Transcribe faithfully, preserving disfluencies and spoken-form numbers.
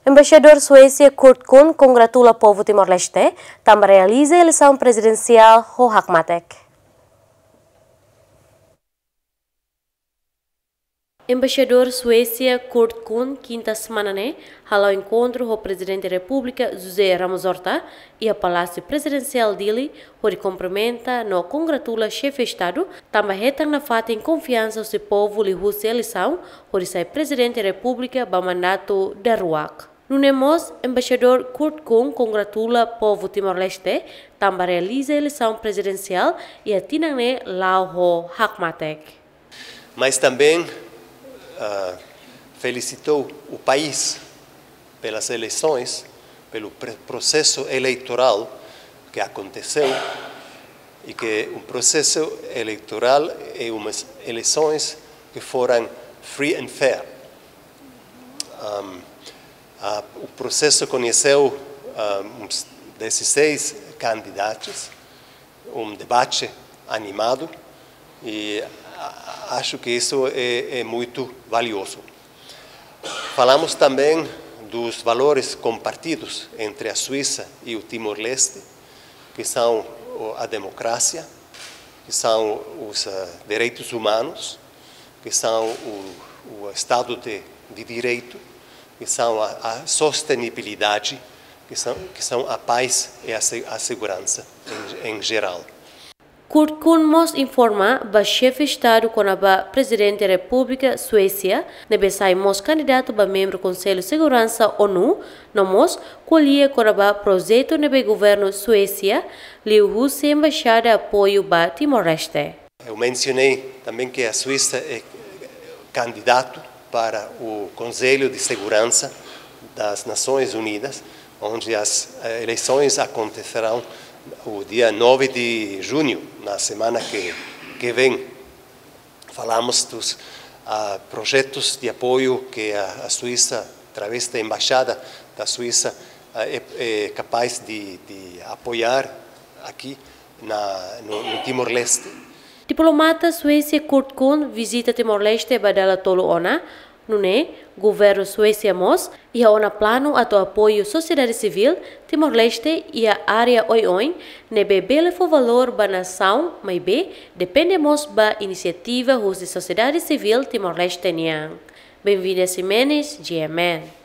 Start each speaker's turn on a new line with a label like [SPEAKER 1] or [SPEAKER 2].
[SPEAKER 1] Embaixador Suécia Kurt Kuhn congratula o povo Timor-Leste, também realiza a eleição presidencial ho Hakmatek. Embaixador Suécia Kurt Kuhn, quinta semana, né, ao encontro com o presidente da República, José Ramos Horta, e a Palácio Presidencial dele, onde cumprimenta, no congratula chefe de Estado, também retam na fata em confiança ao seu povo e a eleição, onde sai presidente da República, para mandato da Ruac. No Nemos, embaixador Kurt Kuhn congratula o povo Timor-Leste, também realiza a eleição presidencial e atina né lá o Hakmatek.
[SPEAKER 2] Mas também Uh, felicitou o país pelas eleições, pelo processo eleitoral que aconteceu e que um processo eleitoral é umas eleições que foram free and fair. Um, uh, o processo conheceu uh, uns dezesseis candidatos, um debate animado e acho que isso é, é muito valioso. Falamos também dos valores compartidos entre a Suíça e o Timor-Leste, que são a democracia, que são os uh, direitos humanos, que são o, o Estado de, de Direito, que são a, a sustentabilidade, que são, que são a paz e a, a segurança em, em geral.
[SPEAKER 1] Kurt Kuhn nos informa que chefe de Estado com a presidente da República Suécia, nebe sai mos candidato para membro do Conselho de Segurança ONU, no mos colhia com o projeto nebe governo Suécia, liu a embaixada de apoio para Timor-Leste.
[SPEAKER 2] Eu mencionei também que a Suíça é candidato para o Conselho de Segurança das Nações Unidas, onde as eleições acontecerão o dia nove de junho, na semana que, que vem. Falamos dos uh, projetos de apoio que a, a Suíça, através da Embaixada da Suíça, uh, é, é capaz de, de apoiar aqui na, no, no Timor-Leste.
[SPEAKER 1] Diplomata Suécia Kurt Kuhn visita Timor-Leste badala tolo ona, nune governo Suécia mos e a plano ato apoio sociedade civil Timor-Leste e a área oioi nebe bele fo valor ba nação, mas be dependemos ba iniciativa da sociedade civil Timor-Leste niang. Bem-vindo a Simenes, G M N.